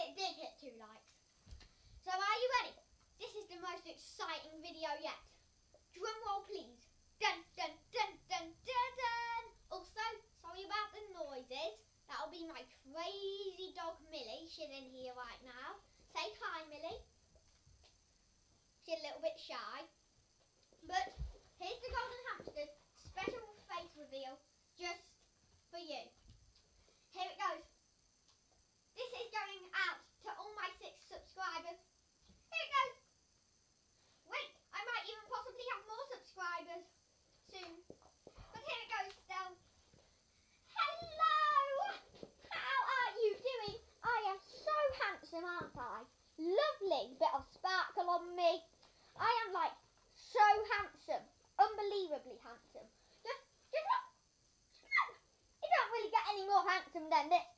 it did hit 2 likes. So are you ready? This is the most exciting video yet. Drum roll please. Dun dun dun dun dun dun. Also, sorry about the noises. That'll be my crazy dog Millie. She's in here right now. Say hi, Millie. She's a little bit shy. But here's the golden hamster's special face reveal just for you. Here it goes. This is going out to all my 6 subscribers. Here it goes. Wait, I might even possibly have more subscribers soon. But here it goes still. Hello! How are you doing? I am so handsome, aren't I? Lovely bit of sparkle on me. I am like so handsome. Unbelievably handsome. Just look. You don't really get any more handsome than this.